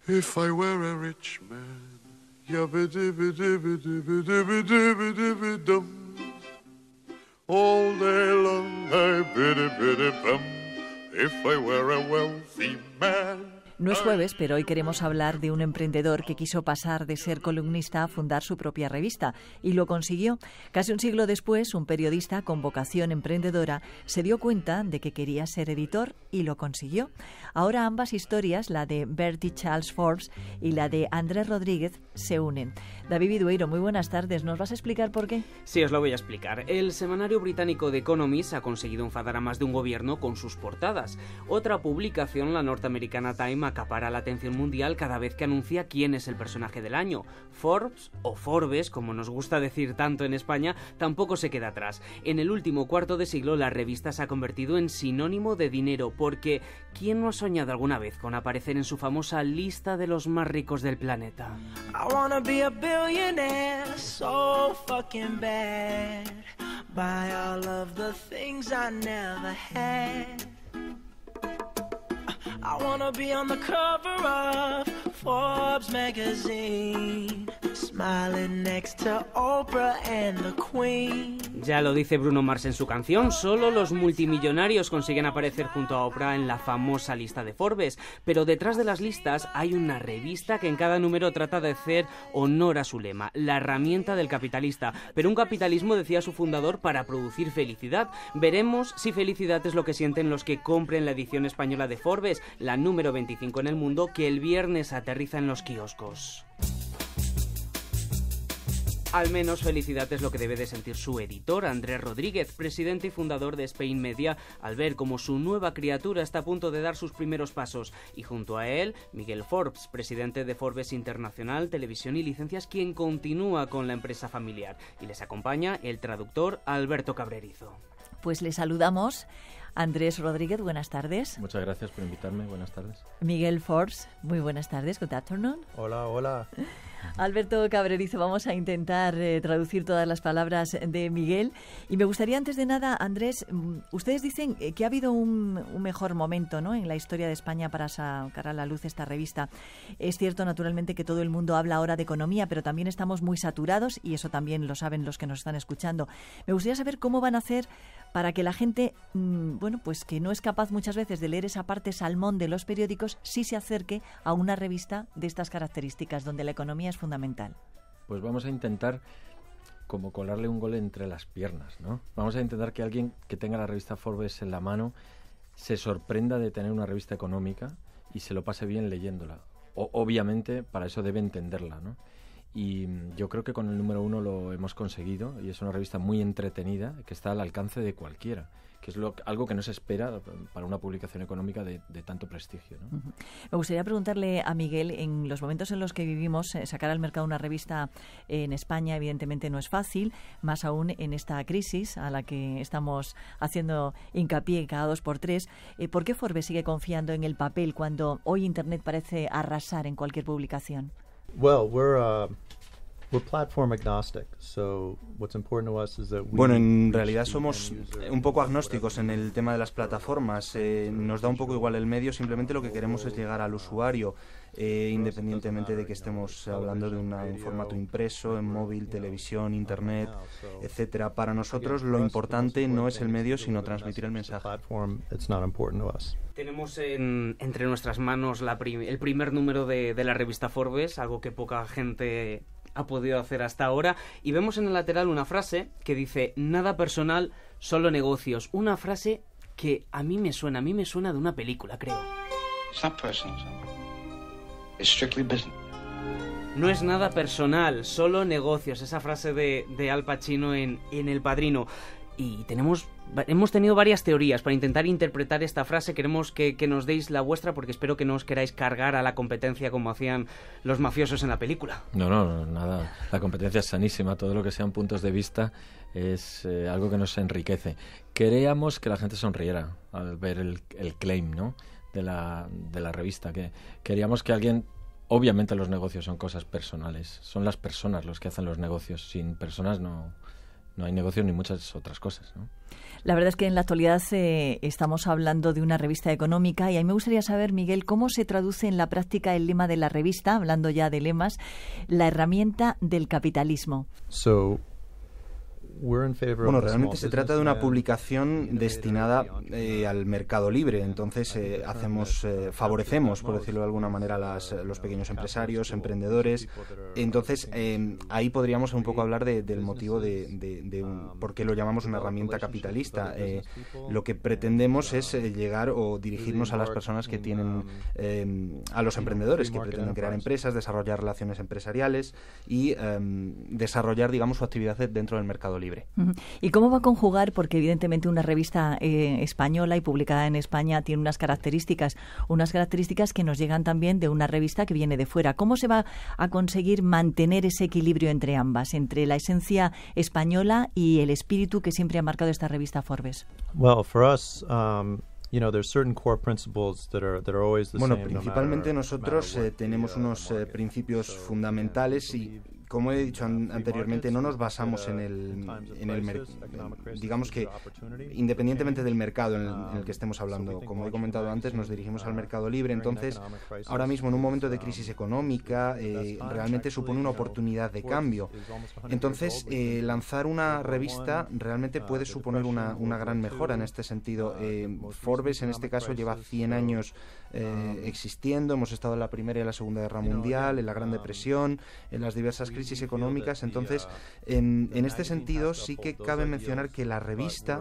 If I were a rich man, yabba-dibba-dibba-dibba-dibba-dibba-dum. All day long, I biddy-biddy-bum. If I were a wealthy man. No es jueves, pero hoy queremos hablar de un emprendedor que quiso pasar de ser columnista a fundar su propia revista, y lo consiguió. Casi un siglo después, un periodista con vocación emprendedora se dio cuenta de que quería ser editor y lo consiguió. Ahora ambas historias, la de Bertie Charles Forbes y la de Andrés Rodríguez, se unen. David Vidueiro, muy buenas tardes. ¿Nos vas a explicar por qué? Sí, os lo voy a explicar. El semanario británico The Economist ha conseguido enfadar a más de un gobierno con sus portadas. Otra publicación, la norteamericana Time, acapara la atención mundial cada vez que anuncia quién es el personaje del año. Forbes, o Forbes, como nos gusta decir tanto en España, tampoco se queda atrás. En el último cuarto de siglo, la revista se ha convertido en sinónimo de dinero, porque ¿quién no ha soñado alguna vez con aparecer en su famosa lista de los más ricos del planeta? I wanna be a billionaire so fucking bad. Buy all of the things I never had. I wanna be on the cover of Forbes magazine, smiling next to Oprah and the Queen. Ya lo dice Bruno Mars en su canción, solo los multimillonarios consiguen aparecer junto a Oprah en la famosa lista de Forbes, pero detrás de las listas hay una revista que en cada número trata de hacer honor a su lema, la herramienta del capitalista, pero un capitalismo, decía su fundador, para producir felicidad. Veremos si felicidad es lo que sienten los que compren la edición española de Forbes, la número 25 en el mundo, que el viernes aterriza en los kioscos. Al menos felicidad es lo que debe de sentir su editor, Andrés Rodríguez, presidente y fundador de Spain Media, al ver cómo su nueva criatura está a punto de dar sus primeros pasos. Y junto a él, Miguel Forbes, presidente de Forbes Internacional, Televisión y Licencias, quien continúa con la empresa familiar. Y les acompaña el traductor Alberto Cabrerizo. Pues le saludamos. Andrés Rodríguez, buenas tardes. Muchas gracias por invitarme, buenas tardes. Miguel Forbes, muy buenas tardes, good afternoon. Hola, hola. Alberto Cabrerizo, vamos a intentar traducir todas las palabras de Miguel. Y me gustaría, antes de nada, Andrés, ustedes dicen que ha habido un mejor momento, ¿no?, en la historia de España para sacar a la luz esta revista. Es cierto, naturalmente, que todo el mundo habla ahora de economía, pero también estamos muy saturados, y eso también lo saben los que nos están escuchando. Me gustaría saber cómo van a hacer para que la gente, bueno, pues que no es capaz muchas veces de leer esa parte salmón de los periódicos, sí se acerque a una revista de estas características, donde la economía es fundamental. Pues vamos a intentar como colarle un gol entre las piernas, ¿no? Vamos a intentar que alguien que tenga la revista Forbes en la mano se sorprenda de tener una revista económica y se lo pase bien leyéndola. Obviamente, para eso debe entenderla, ¿no? Y yo creo que con el número 1 lo hemos conseguido, y es una revista muy entretenida que está al alcance de cualquiera, que es algo que no se espera para una publicación económica de tanto prestigio, ¿no? Uh-huh. Me gustaría preguntarle a Miguel, en los momentos en los que vivimos, sacar al mercado una revista en España evidentemente no es fácil, más aún en esta crisis a la que estamos haciendo hincapié cada 2 por 3. ¿Por qué Forbes sigue confiando en el papel cuando hoy Internet parece arrasar en cualquier publicación? Well, we're platform agnostic, so what's important to us is that Bueno, en realidad somos un poco agnósticos en el tema de las plataformas. Nos da un poco igual el medio, simplemente lo que queremos es llegar al usuario, independientemente de que estemos hablando de un formato impreso, en móvil, televisión, internet, etcétera. Para nosotros lo importante no es el medio, sino transmitir el mensaje. Tenemos entre nuestras manos el primer número de la revista Forbes, algo que poca gente ha podido hacer hasta ahora, y vemos en el lateral una frase que dice: nada personal, solo negocios. Una frase que a mí me suena de una película, creo. It's not personal, son. It's strictly business. No es nada personal, solo negocios. Esa frase de Al Pacino en El Padrino. Y hemos tenido varias teorías para intentar interpretar esta frase. Queremos que nos deis la vuestra, porque espero que no os queráis cargar a la competencia como hacían los mafiosos en la película. No, nada. La competencia es sanísima. Todo lo que sean puntos de vista es algo que nos enriquece. Queríamos que la gente sonriera al ver el claim, ¿no?, de la revista. Que queríamos que alguien... Obviamente los negocios son cosas personales. Son las personas los que hacen los negocios. Sin personas no No hay negocios ni muchas otras cosas, ¿no? La verdad es que en la actualidad estamos hablando de una revista económica y a mí me gustaría saber, Miguel, cómo se traduce en la práctica el lema de la revista, hablando ya de lemas, la herramienta del capitalismo. Bueno, realmente se trata de una publicación destinada al mercado libre, entonces favorecemos, por decirlo de alguna manera, los pequeños empresarios, emprendedores. Entonces ahí podríamos un poco hablar del motivo de por qué lo llamamos una herramienta capitalista. Lo que pretendemos es llegar o dirigirnos a las personas que tienen, a los emprendedores que pretenden crear empresas, desarrollar relaciones empresariales y desarrollar, digamos, su actividad dentro del mercado libre. ¿Y cómo va a conjugar? Porque evidentemente una revista española y publicada en España tiene unas características que nos llegan también de una revista que viene de fuera. ¿Cómo se va a conseguir mantener ese equilibrio entre ambas, entre la esencia española y el espíritu que siempre ha marcado esta revista Forbes? Well, for us, there's certain core principles that are always the bueno, same. Principalmente nosotros tenemos unos principios fundamentales y, como he dicho anteriormente, no nos basamos en el digamos que independientemente del mercado en el que estemos hablando. Como he comentado antes, nos dirigimos al mercado libre, entonces ahora mismo en un momento de crisis económica realmente supone una oportunidad de cambio. Entonces lanzar una revista realmente puede suponer una gran mejora en este sentido. Forbes en este caso lleva 100 años existiendo, hemos estado en la Primera y la Segunda Guerra Mundial, en la Gran Depresión, en las diversas crisis económicas. Entonces, en este sentido sí que cabe mencionar que la revista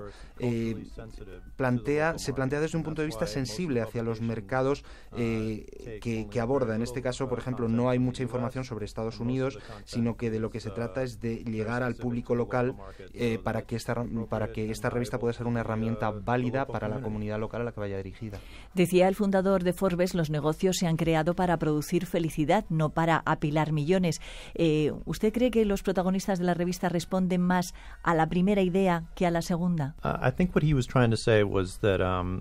se plantea desde un punto de vista sensible hacia los mercados que aborda. En este caso, por ejemplo, no hay mucha información sobre Estados Unidos, sino que de lo que se trata es de llegar al público local para que esta revista pueda ser una herramienta válida para la comunidad local a la que vaya dirigida. Decía el fundador de Forbes, los negocios se han creado para producir felicidad, no para apilar millones. ¿Usted cree que los protagonistas de la revista responden más a la primera idea que a la segunda? I think what he was trying to say was that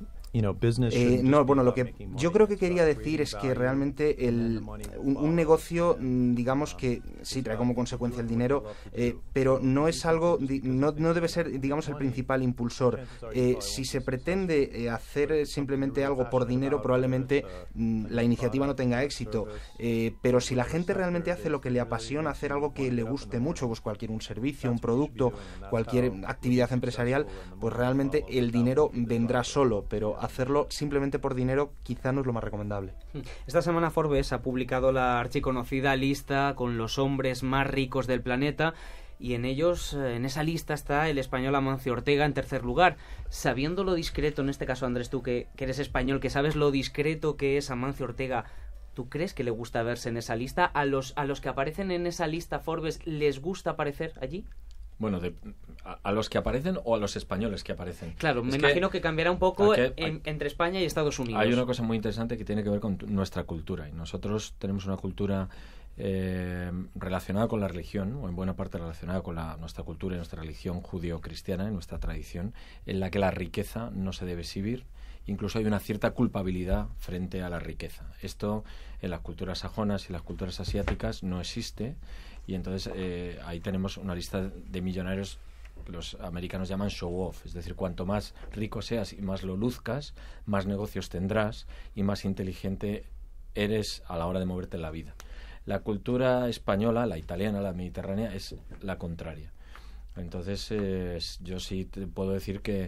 lo que yo creo que quería decir es que realmente un negocio, digamos que sí trae como consecuencia el dinero, pero no es algo, no debe ser, digamos, el principal impulsor. Si se pretende hacer simplemente algo por dinero, probablemente la iniciativa no tenga éxito, pero si la gente realmente hace lo que le apasiona, hacer algo que le guste mucho, pues un servicio, un producto, cualquier actividad empresarial, pues realmente el dinero vendrá solo, pero hacerlo simplemente por dinero quizá no es lo más recomendable. Esta semana Forbes ha publicado la archiconocida lista con los hombres más ricos del planeta y en esa lista está el español Amancio Ortega en tercer lugar. Sabiendo lo discreto, en este caso Andrés, tú que eres español, que sabes lo discreto que es Amancio Ortega, ¿tú crees que le gusta verse en esa lista? ¿A los que aparecen en esa lista Forbes les gusta aparecer allí? Bueno, ¿a los que aparecen o a los españoles que aparecen? Claro, me imagino que cambiará un poco entre España y Estados Unidos. Hay una cosa muy interesante que tiene que ver con nuestra cultura. Y nosotros tenemos una cultura relacionada con la religión, o en buena parte relacionada con nuestra cultura y nuestra religión judío-cristiana, y nuestra tradición, en la que la riqueza no se debe exhibir. Incluso hay una cierta culpabilidad frente a la riqueza. Esto en las culturas sajonas y las culturas asiáticas no existe. Y entonces ahí tenemos una lista de millonarios que los americanos llaman show-off, es decir, cuanto más rico seas y más lo luzcas, más negocios tendrás y más inteligente eres a la hora de moverte en la vida. La cultura española, la italiana, la mediterránea, es la contraria. Entonces yo sí te puedo decir que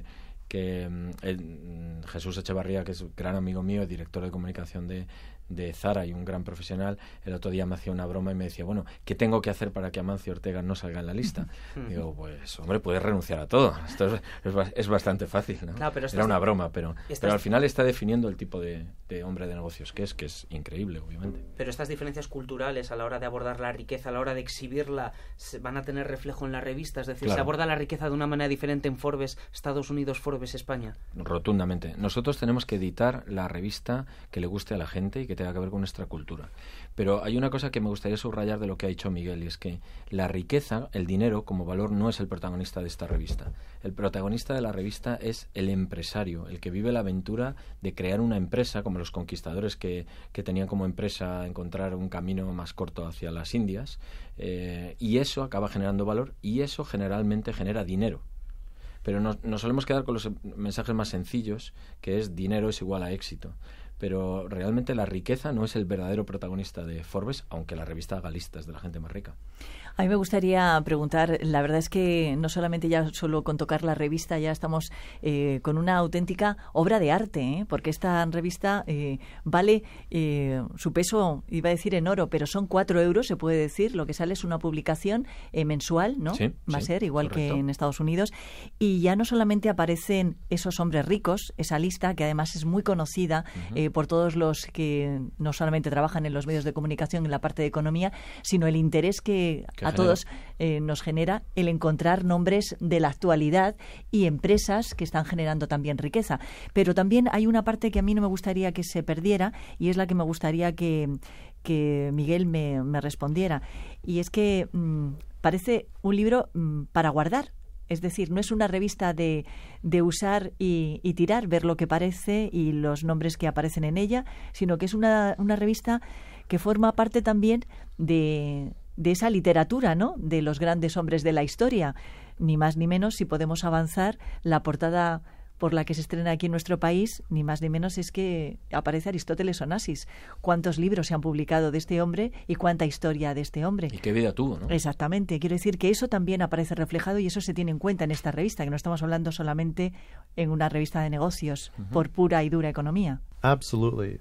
Jesús Echevarría, que es un gran amigo mío, director de comunicación de Zara y un gran profesional, el otro día me hacía una broma y me decía, bueno, ¿qué tengo que hacer para que Amancio Ortega no salga en la lista? Digo, pues, hombre, puedes renunciar a todo. Esto es bastante fácil, ¿no? Claro, pero era una broma, pero al final está definiendo el tipo de hombre de negocios que es increíble, obviamente. Pero estas diferencias culturales a la hora de abordar la riqueza, a la hora de exhibirla, van a tener reflejo en la revista. Es decir, claro, ¿se aborda la riqueza de una manera diferente en Forbes Estados Unidos, Forbes España? Rotundamente. Nosotros tenemos que editar la revista que le guste a la gente y que que tenga que ver con nuestra cultura. Pero hay una cosa que me gustaría subrayar de lo que ha dicho Miguel, y es que la riqueza, el dinero como valor, no es el protagonista de esta revista. El protagonista de la revista es el empresario, el que vive la aventura de crear una empresa, como los conquistadores que tenían como empresa encontrar un camino más corto hacia las Indias, y eso acaba generando valor, y eso generalmente genera dinero. Pero nos solemos quedar con los mensajes más sencillos, que es dinero es igual a éxito. Pero realmente la riqueza no es el verdadero protagonista de Forbes, aunque la revista haga listas de la gente más rica. A mí me gustaría preguntar, la verdad es que no solamente ya solo con tocar la revista, ya estamos con una auténtica obra de arte, porque esta revista vale su peso, iba a decir en oro, pero son 4 euros, se puede decir, lo que sale es una publicación mensual, ¿no? Sí, va a ser igual correcto. que en Estados Unidos, y ya no solamente aparecen esos hombres ricos, esa lista que además es muy conocida por todos los que no solamente trabajan en los medios de comunicación en la parte de economía, sino el interés que a genera. todos nos genera el encontrar nombres de la actualidad y empresas que están generando también riqueza. Pero también hay una parte que a mí no me gustaría que se perdiera, y es la que me gustaría que Miguel me respondiera. Y es que parece un libro para guardar. Es decir, no es una revista de usar y tirar, ver lo que parece y los nombres que aparecen en ella, sino que es una revista que forma parte también de esa literatura, ¿no?, de los grandes hombres de la historia. Ni más ni menos, si podemos avanzar, la portada por la que se estrena aquí en nuestro país, ni más ni menos es que aparece Aristóteles Onassis. ¿Cuántos libros se han publicado de este hombre y cuánta historia de este hombre? Y qué vida tuvo, ¿no? Exactamente. Quiero decir que eso también aparece reflejado y eso se tiene en cuenta en esta revista, que no estamos hablando solamente en una revista de negocios por pura y dura economía. Absolutely.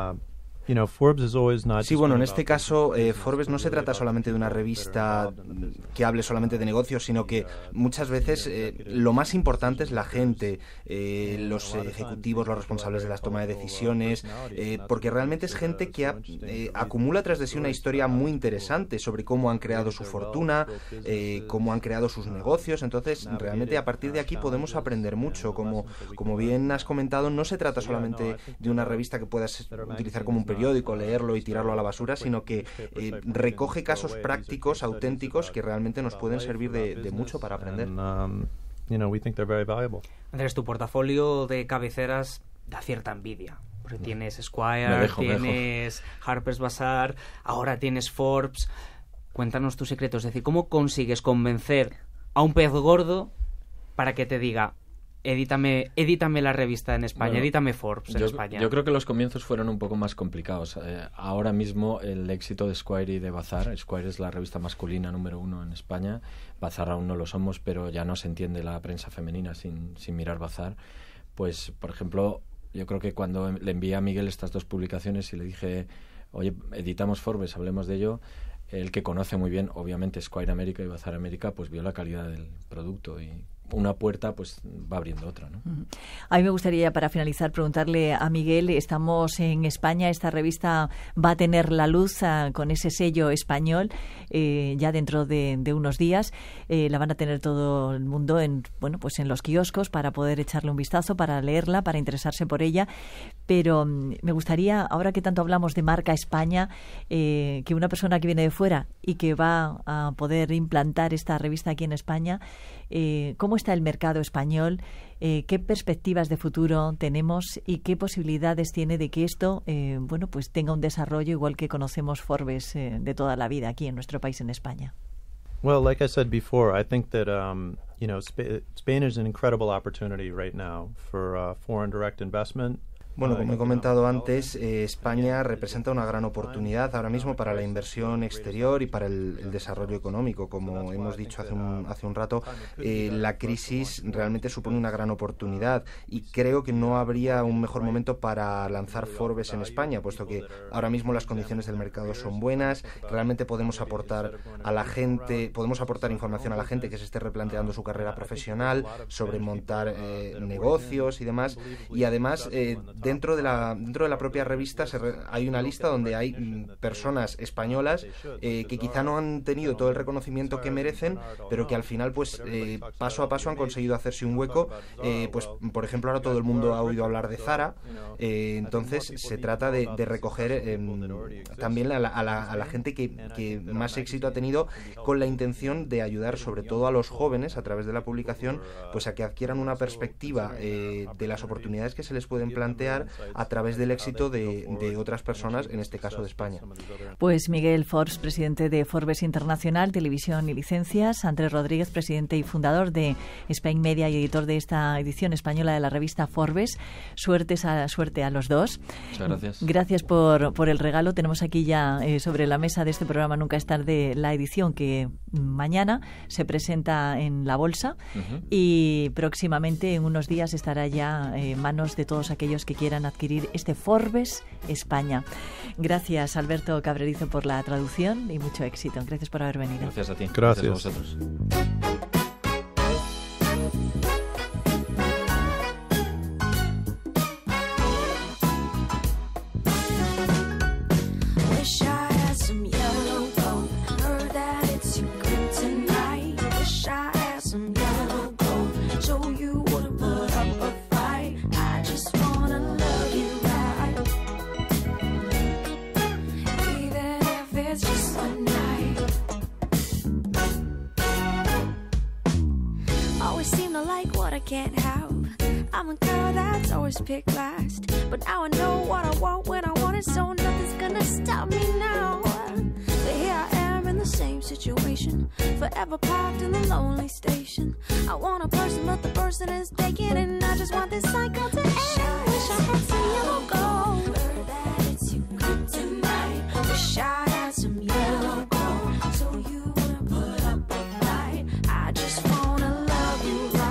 Forbes is always not. Sí, bueno, en este caso Forbes no se trata solamente de una revista que hable solamente de negocios, sino que muchas veces lo más importante es la gente, los ejecutivos, los responsables de las tomas de decisiones, porque realmente es gente que acumula tras de sí una historia muy interesante sobre cómo han creado su fortuna, cómo han creado sus negocios. Entonces, realmente a partir de aquí podemos aprender mucho. Como bien has comentado, no se trata solamente de una revista que puedas utilizar como un periódico, leerlo y tirarlo a la basura, sino que recoge casos prácticos, auténticos, que realmente nos pueden servir de mucho para aprender. We think they're very valuable. Andrés, tu portafolio de cabeceras da cierta envidia. Porque tienes Esquire, tienes Harper's Bazaar, ahora tienes Forbes. Cuéntanos tus secretos, es decir, ¿cómo consigues convencer a un pez gordo para que te diga: edítame la revista en España, edítame Forbes en España? Yo creo que los comienzos fueron un poco más complicados. Ahora mismo el éxito de Esquire y de Bazaar, Esquire es la revista masculina número 1 en España, Bazaar aún no lo somos, pero ya no se entiende la prensa femenina sin mirar Bazaar. Pues, por ejemplo, yo creo que cuando le envié a Miguel estas 2 publicaciones y le dije: oye, editamos Forbes, hablemos de ello, el que conoce muy bien, obviamente, Esquire América y Bazaar América, pues vio la calidad del producto y una puerta pues va abriendo otra, ¿no? A mí me gustaría, para finalizar, preguntarle a Miguel, estamos en España, esta revista va a tener la luz con ese sello español ya dentro de unos días, la van a tener todo el mundo en los kioscos para poder echarle un vistazo, para leerla, para interesarse por ella, pero me gustaría, ahora que tanto hablamos de marca España, que una persona que viene de fuera y que va a poder implantar esta revista aquí en España, ¿cómo está el mercado español? ¿Qué perspectivas de futuro tenemos y qué posibilidades tiene de que esto tenga un desarrollo igual que conocemos Forbes de toda la vida aquí en nuestro país, en España? Well, like I said before, I think that Spain is an incredible opportunity right now for foreign direct investment. Bueno, como he comentado antes, España representa una gran oportunidad ahora mismo para la inversión exterior y para el desarrollo económico. Como hemos dicho hace un rato, la crisis realmente supone una gran oportunidad y creo que no habría un mejor momento para lanzar Forbes en España, puesto que ahora mismo las condiciones del mercado son buenas, realmente podemos aportar a la gente, podemos aportar información a la gente que se esté replanteando su carrera profesional sobre montar negocios y demás, y además dentro de la propia revista hay una lista donde hay personas españolas que quizá no han tenido todo el reconocimiento que merecen, pero que al final pues paso a paso han conseguido hacerse un hueco. Pues por ejemplo, ahora todo el mundo ha oído hablar de Zara, entonces se trata de recoger también a la gente que más éxito ha tenido, con la intención de ayudar sobre todo a los jóvenes a través de la publicación, pues a que adquieran una perspectiva de las oportunidades que se les pueden plantear a través del éxito de otras personas, en este caso de España. Pues Miguel Forbes, presidente de Forbes Internacional, Televisión y Licencias, Andrés Rodríguez, presidente y fundador de Spain Media y editor de esta edición española de la revista Forbes. Suerte a los dos. Muchas gracias. Gracias por el regalo. Tenemos aquí ya sobre la mesa de este programa Nunca es tarde la edición que mañana se presenta en la bolsa y próximamente en unos días estará ya en manos de todos aquellos que quieran adquirir este Forbes España. Gracias, Alberto Cabrerizo, por la traducción y mucho éxito. Gracias por haber venido. Gracias a ti. Gracias. A vosotros. Can't have. I'm a girl that's always picked last, but now I know what I want when I want it, so nothing's gonna stop me now. But here I am in the same situation, forever parked in the lonely station. I want a person, but the person is taken, and I just want this cycle to end. Wish I had some yellow gold. Heard that it's you good tonight. Wish I had some yellow gold, so you wouldn't put up a fight. I just wanna love you right.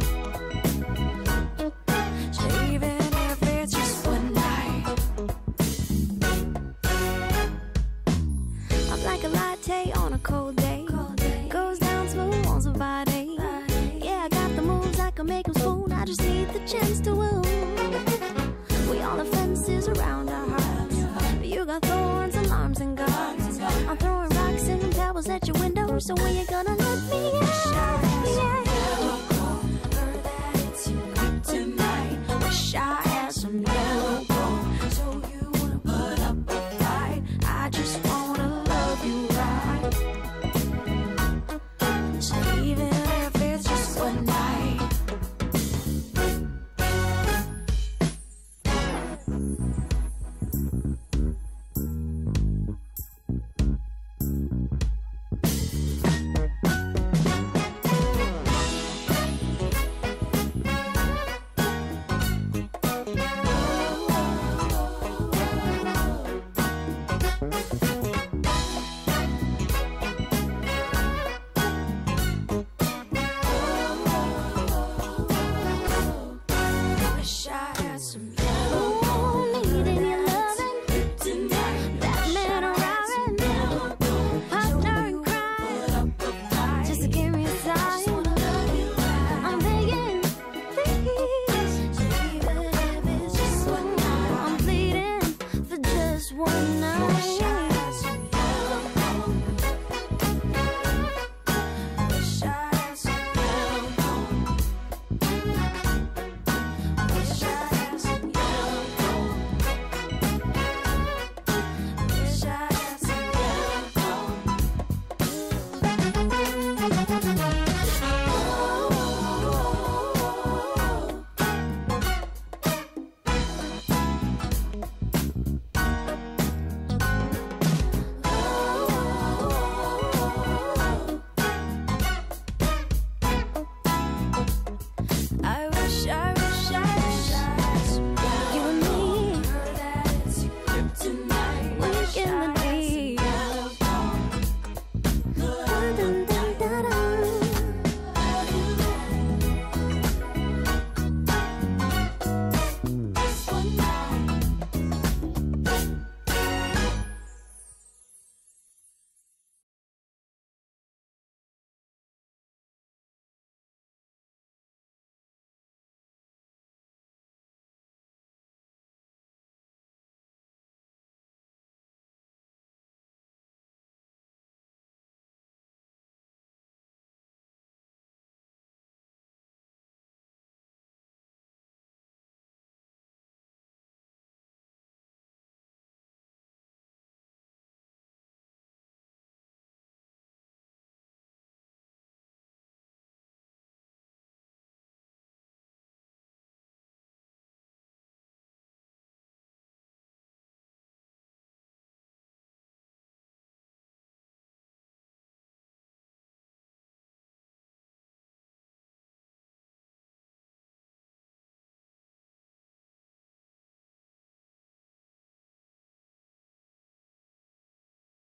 On a cold day, goes down smooth on some Friday. Yeah, I got the moves, I can make them swoon. I just need the chance to woo. We all have fences around our hearts, but you got thorns, alarms, and guards. I'm throwing rocks and pebbles at your window, so when you gonna let me out?